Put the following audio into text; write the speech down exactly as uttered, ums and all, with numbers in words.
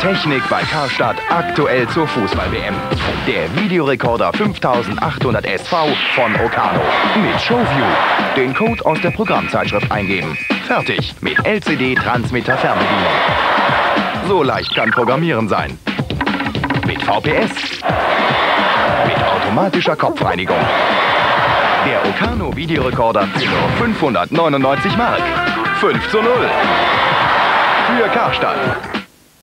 Technik bei Karstadt aktuell zur Fußball-W M. Der Videorekorder fünftausendachthundert S V von Ocano mit Showview. Den Code aus der Programmzeitschrift eingeben. Fertig mit L C D-Transmitter Fernbedienung. So leicht kann Programmieren sein. Mit V P S. Mit automatischer Kopfreinigung. Der Ocano Videorekorder für nur fünfhundertneunundneunzig Mark. fünf zu null. Für Karstadt.